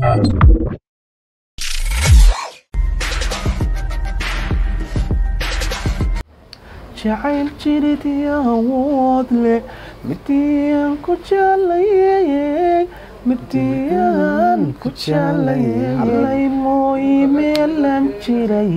jacayl jirid awood leh midiyaan ku jeclayay midiyaan ku jeclayay allay mooyi meelan jiray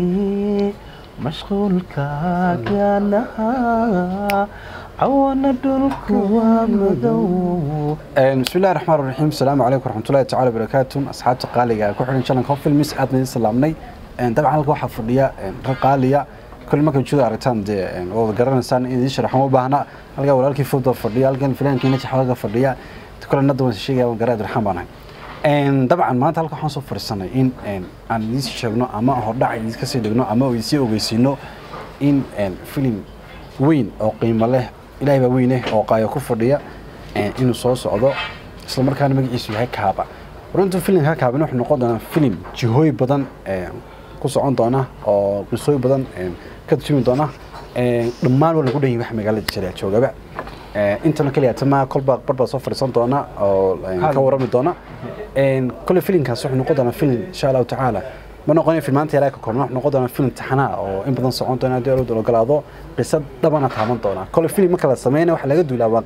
mashquulkaaganahaa عوانا دولكو ومدو بسم الله الرحمن الرحيم السلام عليكم ورحمة الله تعالى وبركاته أصحاب تقالية كل إن شاء الله نخوف المس عدنا سلامني طبعا هلقوا حفظية رقالية كل ما كنت شذا عرتان دي وقررنا إنسان يشرح مو بهنا هلقوا ولا كيف فوضى فردية هلقوا فلان كينش حلقة فردية تكل الندوة الشيء وقررت الرحمة طبعا ما تلقى حنصف في السنة إن أن يشوفنا أما هردا يسكسيدنا أما ويسيو ويسينو إن فيلم وين أو قيمة له إلهي بوينه أو قاية كفردية إنه صوص عضو إسلام مركان مجلس هيك كابا ورنتو فيلم هيك كابا نحن نقدنا فيلم جهوي بدن قصة عن دونا أو قصوي بدن كتشوي دونا لما ولا كده يبقى مجال الشريعة شو جبع أنت نكلي تما كل برضه صفر سنت دونا أو كورة من دونا كل فيلم كان صح نقدنا فيلم إن شاء الله تعالى ما نقولين في المانتي رايك كنا نقدنا فيلم امتحانات أو إن بدن صعون دونا ديرو دلو قلادو قصة دبنا تعمل دونا كل فيلم مكلا سمينا وحلا جدوا لا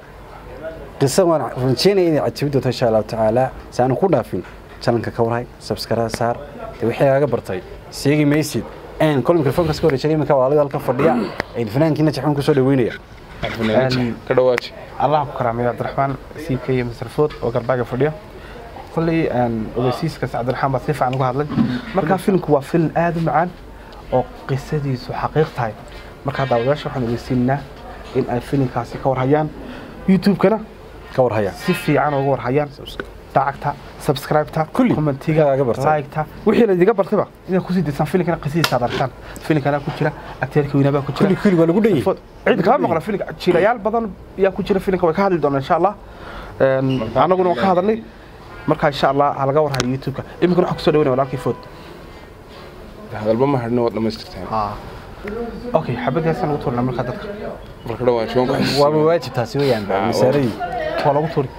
قصة وانا فرنشيني إذا عتبيتو إن شاء الله تعالى سأنقولنا فيلم channel كورهاي سبسكرايب صار وحياة قبرتي سيجي ميسيد كل ميكروفون كسكوري شيء مكوا على ذلك فرديا الفنان كنا تحون كسولي وينيا الفنان كدواتي الله كرامي عبد الرحمن سيكي مسرفوت وقرباقة فرديا كلي أوسيس كاس عبد الرحمن بصيف عن وهذا مركا فيلم هو فيلم آدم معان أو قصتي سو حقيقتها مركا داوداش وحنا ويسينا إن الفيلم كاسي كورهايان يوتيوب كنا كورهايان سيفي عن وورهايان دعكتها سبسكرايبتها كل كومنتيغا لايكتها وحي لا ديغا برتبا إذا كوسي ديسان فيلم كنا قصيدة صادرتان فيلم كنا كجرا أكترك وينابا كجرا كل ولا قدني عيد كلام مقرا فيلم شيليال بدن يا كجرا فيلم كوا كهادل دونا إن شاء الله أنا قلنا كهادلني marka insha Allah halaga war hayo YouTube-ka imika waxa ku soo dhaweynaa walaalkii food hadalba ma hadhno wad dhameystirtaan okay xabadaas aan ugu toornaa marka dadka marka dhawaashoon waa waajib taasi weeyaan misaari waa lagu toori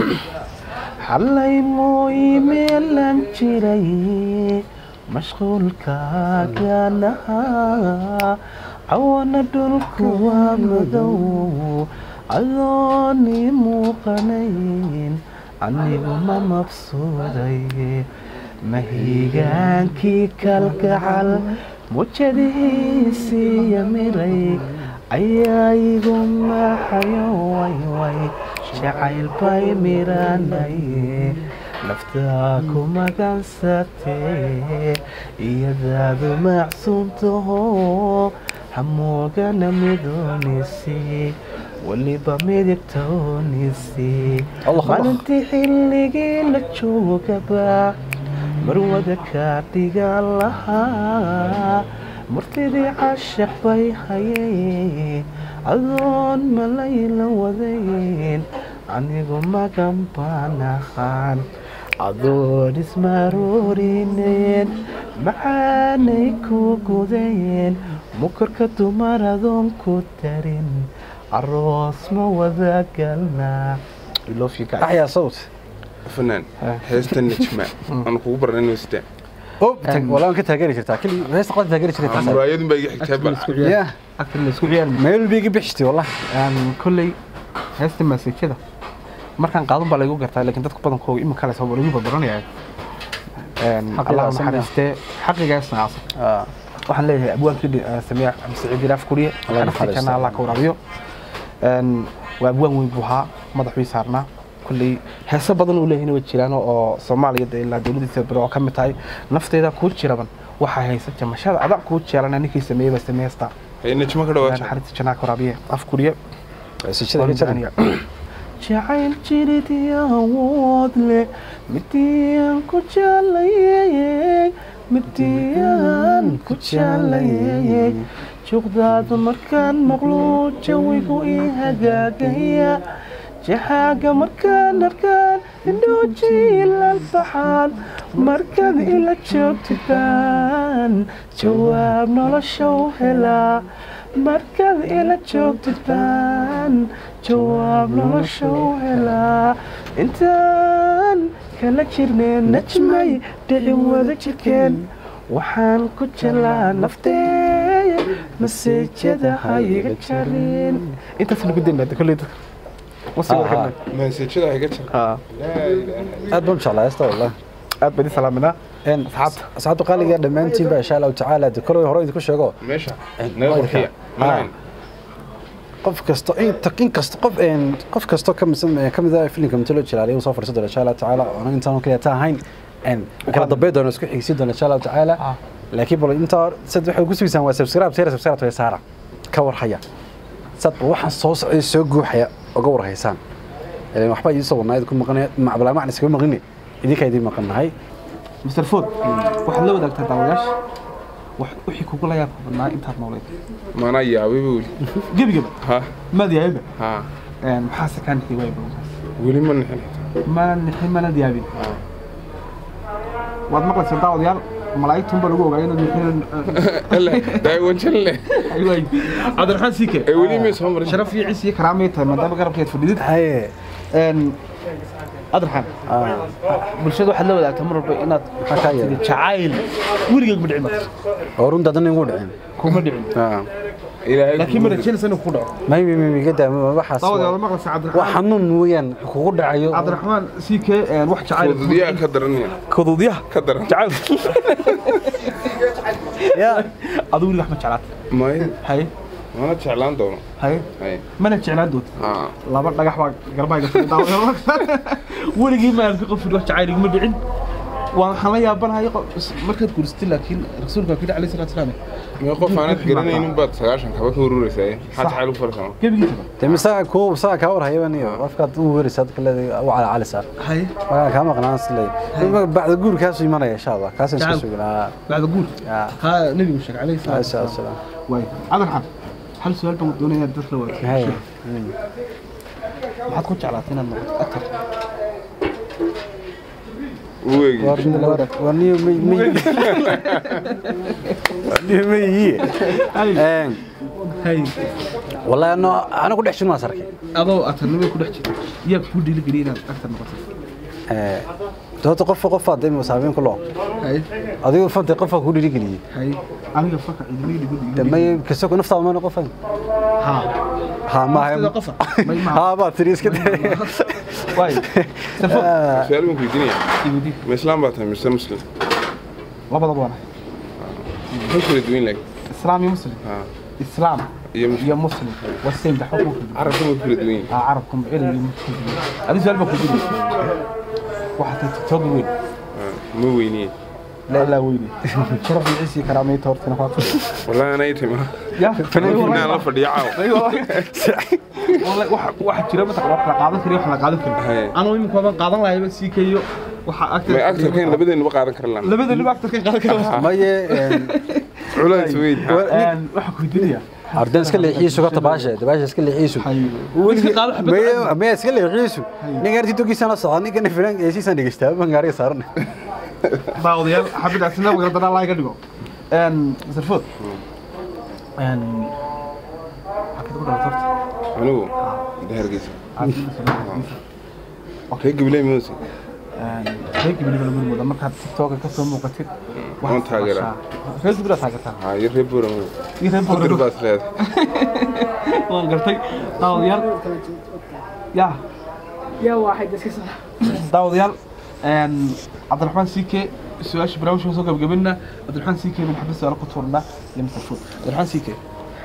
halay mooyi meelan jiray mashquulkaaganahaa cawana dhulku waa madow adooni muuqanayn anigu ma mabsuuday mahigaankii kalgacal mujadihiisii yamiray ayaa igu maxayo wayway jacayl bay miranay naftaa ku magansatee iyadaadu macsuuntaho hamoogana midoonisi waliba midigtoonisi maalintii xilligii la joogaba marwada kaa dhigan lahaa martidii cashaq bay hayeen adoon malayla wadayn anigu magan baan aqaan adoon ismaroorineen macaanay ku gudeen mukarka dumar adoon ku darin الروس ما وذاكلنا أحيا صوت فنان هيست النجمة أنا كوبر إنه يستاء ولا أنك تهجري شرتها كل هيست قد تهجري شرتها مرايد بيجي حكتاب يا أكثر من سوريا ما يقول بيجي بحشتي والله كل هيست مسك كذا ما كان قاضي بالله يقول قرطة لكن تذكر بدن كوي إما كلا سووا يجيب بدران يعني الله محرسته حقي جالس نعصر waxaan leeyahay abwaan kidi Samiix Saciid Raaf Kuriye kana Allah ka warabiyo waa abwaan weyn buuxa madaxweyne saarna kulli heeso badan uu leeyahay inay jiraan oo Soomaaliyeed ilaa dawladdiisa baro ka mid tahay nafteeda ku jiraban waxa haysa jamashada adag ku jeelana ninkii sameeyay sameeysta ayna jima ka dhawaashay xarit jana ka warabiye af Kuriye sida ka jiran jacayl jirid awood leh midiyaan ku jeclayay midiyaan ku jeclayay juqdaada markaan maqlo jawigu ii hagaagaya jahaaga markaan arkaan indhoojilal baxaan markaad ila joogtidaan jawaab nolosha u helaa markaad ila joogtidaan jawaab nolosha u helaa intaan kala jirneen najmay dhicin wada jirkeen waxaan ku jelaa nafteeya maseejada ha iga jarin intaas lagu daynaada kolley dadka مسجد هيك ها aad baan jeclaa heesta wallahi aad badi salaaminaa asxaabta qaaliga dhammaantiin baa insha Allah tacaala koroy hore idinku sheego ماشي نروح qof kasto qof kasto kamid ah filimka matalo jilaalay soo farsado insha Allah tacaala oo intaan kaliya taahayn kala dambeeyo doona isku xigsi doona insha Allah tacaala laakiin bal inta sad waxay ku suusan waa subscribe way saara ka war haya sad waxaan soo socday soo guuxaya uga war haysaan ilaa waxba ii soo wanayd ku maqnay macbala macna iska maqnay idinka idin maqnahay Mr. Food waxaad la wadaagtaa daawayash wixii kugu la yaabka badnaa intaad nooleed ما انا يا ويبي gebiga ها ma diyaayba ها maxaa sakaan xiway bowgaas ولي ما نحن ma nixin mana diyaabin waad maqlaysaa daawadayaal malaa'igtu baa lagu ogaayay inuu nixin لا داي وجهله ايوه عبد الرحمن سيكه ولي ما سمر شرف في عيسى كرامه maadaama garabkeed fadhidid haye عبد الرحمن bulshada waxa la wadaagtaa mar walba inaad jacayl wiriga ku dhicin oo runta dan ugu dhicin kuma dhicin الهي laakiin ma rajaynaysaan inuu ku dhaco may gada waxa daawadayaal maqlaysaa عبد wax الرحمن xanuun weeyaan kugu dhacayo عبد الرحمن سيكه wax jacayl وديا كدرني كودوديها كدر jacayl ya adu wiriga ma jeclaat ما hay انا شعلان دون hay هاي mana jeclaan dood ها laba dhagax baa garbayga daawadayaal wurigii ma arki qof wax jacayl ma dhicin waan xama yaabanahay markaad guurstay laakiin rasuulka kida cali sallallahu alayhi wasallam ما قف انا تقرنين بعد 9 كبا كوروريساي حد حلو فرسان gebigiisa تمسا كو سا ka war hayaniyo qofka uu weerisad kale wala cali saar hay waxa ka maqnaan silay bacda guurkaas imanaya insha Allah kaas isku sugnaa بعد guur ha nabigu sheeg cali sallallahu insha Allah way عبد الرحمن hal su'aal baan doonayaa dad la wada haye waxaad ku jeclaatay inaad noqoto actor ويجي warniyo may hay والله انه انا ku dhex jirnaa sarkay adoo atarnimo ku dhex jira yaa ku dhiirigeliyay inaad actor noqoto doonta qof aad ma saabeen kuloo hay adigu fanta qof ku dhiirigeliyay hay aniga faka idin dhiirigeliyay damay kasoo naftaada ma qofan ha ma qofa ha ba tiri iska way سؤال ممكن الدنيا مسلم باتها مش مسلم labada bana هيك الدوين لك اسلام يا مسلم ها اسلام يا مسلم والسيم ده حكم عرفت ممكن الدوين عربكم إلى المسلم هذا سؤال بكم واحد تتوقع وين مو ويني لا ويني شرف العيسي كرامي تورتنا فاطمه والله انا يتم يا فنان لا فدي عاو ايوه والله واحد جرى ما تقرا wax la qaadan kariyo wax la qaadan kariyo anoo imika baan qaadan lahayn si kayo waxa ما اكثر كان لبدين بقى كرلان labada actor kan qaadan karo maye علاج وين waxa ku diidiya ardan iska leexiisu ka tabaasha iska leexiisu weliga qaado xabad ma iska leexiisu ningaarti togiisana socon ninkan filan ee siisan dhigistaa bangaariga saaran daawadayaal xabadaasna waxa dana la iga dhigo sarfood hakad ku dhaafto انو ده هرجيس هيك بلاي موسى هيك بلي بلا مود markaad TikTok ka soo muuqatid waan taageeraa Facebook da taageertaa ها يربور يربور بس لا waan gartay daawadayaal يا واحد بس كسر daawadayaal عبد الرحمن سيكي سؤال براوش soo gabagabina عبد الرحمن سيكي من xabis su'aal ku tuurna limta food عبد الرحمن سيكي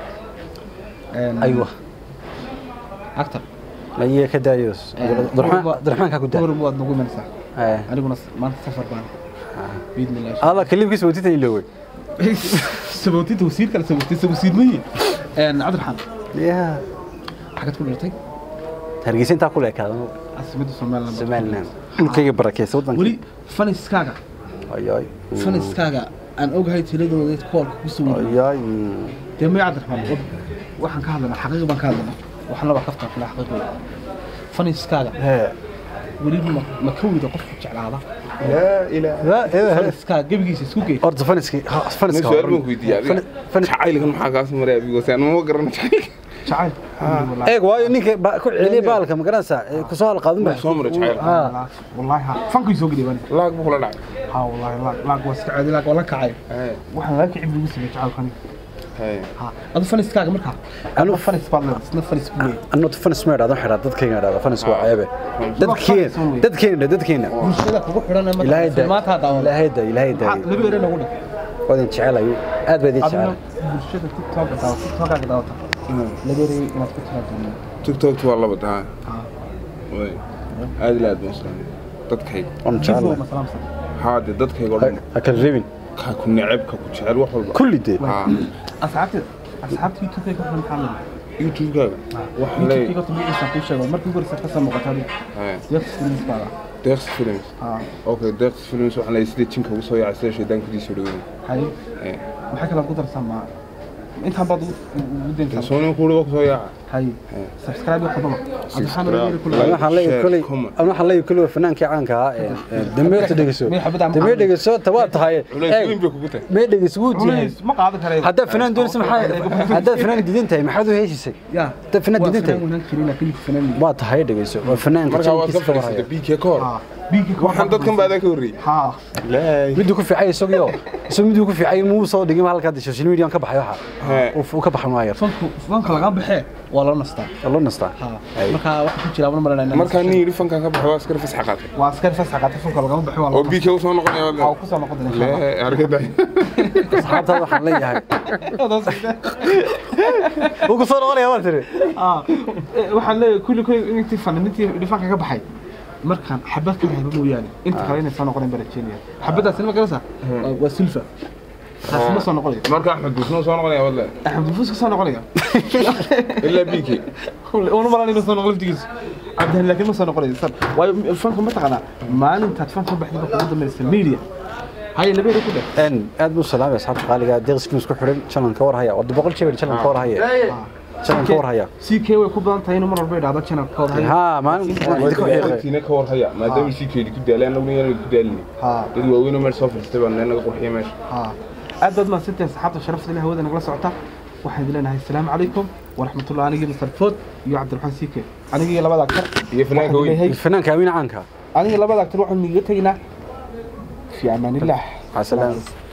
ايوه اكثر maye ka daayos درحمان ka ku daa door waad nagu mansa aniguna maanta safar baan بإذن الله الله كلمك سويتي لوي سبوتي توصيل كلا سبوتي توصيل مية عبد الرحمن يا حاجات كل رتي هرجيس انت كل هيك هذا اسمده سمعنا سمعنا كل بركه صوت ولي فنس كاغا اي فنس كاغا ان اوغهاي تيلادooda koolka ku soo اي دمي عبد الرحمن waxaan ka hadlaynaa xaqiiq baan ka hadlaynaa waxna waa kafta kala xaqiiq فنس كاغا ولي ما كويدا qof jeclaada لا اله فنس كاغا gabigiisa isku geey orda فنسكي سؤال ممكن يدي فنس عائلة maxaa kaas maray abigo saan ma garan jacayl eeg waayo ninka ku celiya baalka ma garanaysaa ku soo halqaadin baa soo maray jacayl wallahi ha fanku soo gudbay laag buu kula dhacay ha wallahi laag waa iska caadi laag wala kacay waxaan la kicib ugu sameeyay jacaylkani ha adu faniskaaga markaa anu fanis baan isna fanis ku leeyahay anu fanis ma dhado xira dadkayga dhado fanis waa ceebe dadkeena bulshada kugu xiran maanta ilaahay daa labeerana ugu dhig wadan jecelahay aad baad jecelahay bulshada TikTok daawata labeeray inaad ku tiraado TikTok waa laba daa way aad la aad boosan dadkayga on jecelahay haade dadkayga oo dhan ka reebin ka ku neceb ka ku jecel wax walba kulli dee asxaabta YouTube ka xun xalay YouTube ka waxa lay YouTube ka tumiisa ku sheego markii ugu horeysa ka soo muuqatay Dex Films okay Dex Films waxa lay sidii jinka ugu soo yaacay sheedan ku diisay dhaweyn maxay kala ku darsamaa inta baad u deyntaa soo ku soo yaacay subscribe ku qabo waxaan leeyahay kullu fanaanka caanka ah dameerta dhegeyso tawa tahay ma dhegeyso ma qaadan karay hadda fanaan doonaysa maxay hadda fanaan diidantahay maxaad u heesisay hadda fanaan diidantahay waa tahay dhegeyso waa fanaanka marka waa ka fariisatay BK koor waxaan dadkan baad ka wariyay mid ku fiicay isagiyo mid ku fiicay muu soo dhigay halka social media ka baxay waxa uu ka baxay maayo fanka laga baxay waa la nastaa marka wax ku jira marka nin fanka ka baxay waa askar fasax qaatay fanka laga baxay waa oo BK soo noqonay waa ku soo noqonay argada saxaabta waxaan leeyahay ugu soo noqonay waa tiri waxaan leeyahay kulli intii fanka ka baxay markaan xabad ka hayba mooyaane inta kale inay soo noqoneen barajeeniya xabadaas ma garanaysaa waa silfa taas ma soo noqonayo marka Axmed Buusno soo noqonaya wala Axmed Buusno soo noqonaya illa BK oo ma inuu soo noqon laftigiisa abdan laakiin ma soo noqonayo waayo fanku ma taqana maalinta fanku baxday ku dambeysay media هاي اللي بيري كده aad salaam asxaab qaaliga deeqsiin isku xiran channel-ka war haya wada 100 jeer channel-ka war haya channel-ka war haya CK way ku badan tahay inuu mar walba idhaado channel-ka war haya ha maalin tina ka war haya maadaama CK ku daalaan lagu yeeray ku daalini dad waaweyn oo meel soo fadhiistay baan naga qurxiyay meesha aad baad ma sitay asxaabta sharafta ilaahay wada nagala socota waxaan dileenahay assalaamu calaykum waraxmatullahi aniga Mr. Food iyo Cabdiraxmaan CK aniga labada aktar iyo fanaanka weyn caanka aniga labada aktar waxaan niga tagnaa في امان الله مع السلامه